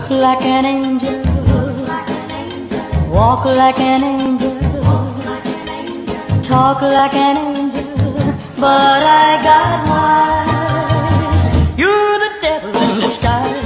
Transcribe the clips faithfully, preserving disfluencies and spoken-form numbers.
Look like an angel, walk like an angel, talk like an angel, but I got wise. You're the devil in disguise.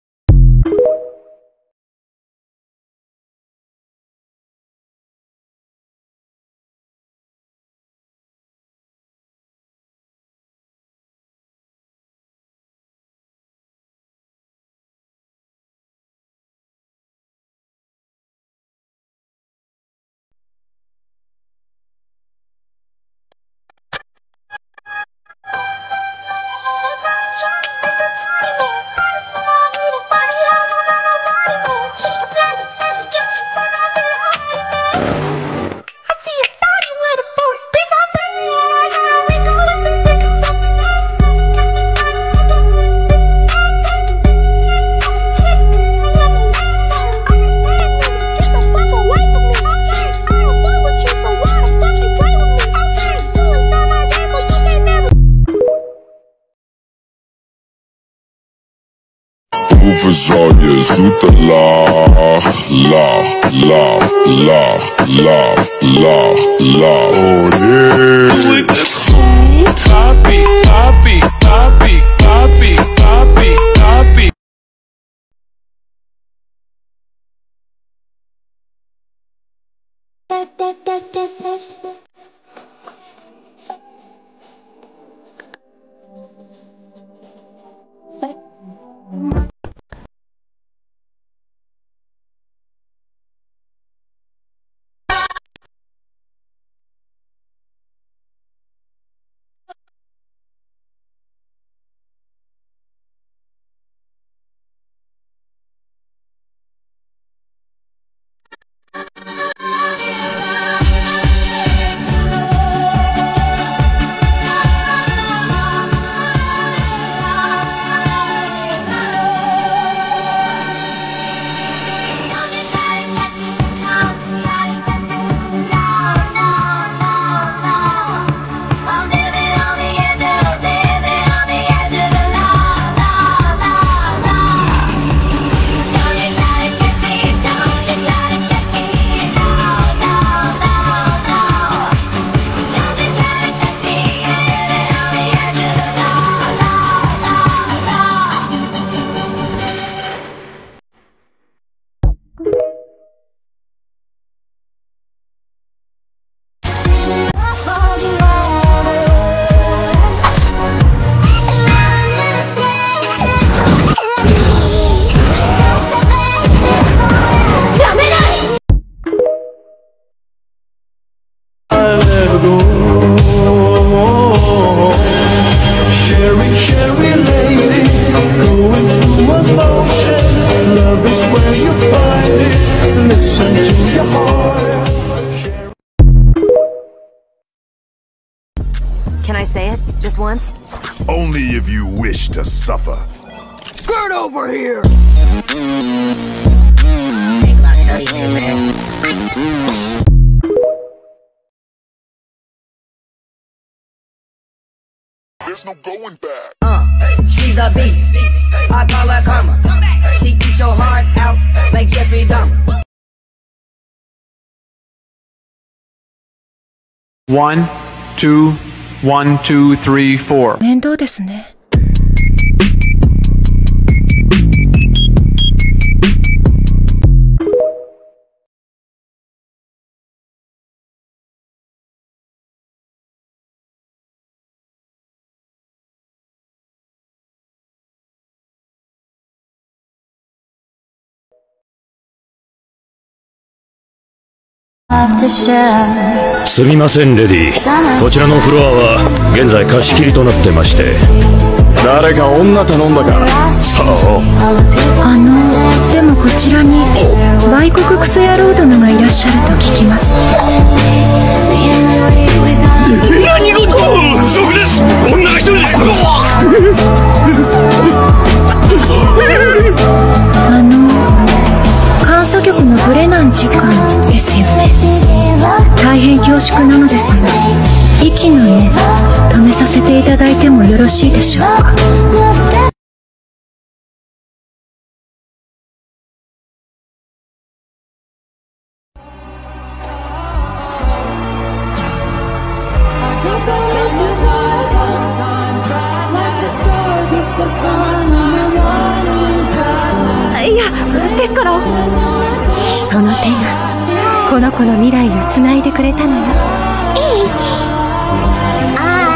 Verzorgen, zoete lach, lach, lach, lach, lach, lach, lach. Oh nee. Doe ik het goed? Papi, papi, papi, papi, papi, papi. Can I say it? Just once? Only if you wish to suffer. Get over here! There's no going back. Uh, she's a beast. I call her karma. She eats your heart out like Jeffrey Dahmer. One, two, one, two, three, four. 面倒ですね。 すみませんレディー、こちらのフロアは現在貸し切りとなってまして。誰か女頼んだか。そう。 あのでもこちらに外国クソ野郎殿がいらっしゃると聞きます。 何事？そこです。女が一人で。 あの監査局のブレナン次官ですよね。大変恐縮なのですが、息の根止めさせていただいてもよろしいでしょうか。 いや、ですから、その手がこの子の未来をつないでくれたのよ。いい。ああ。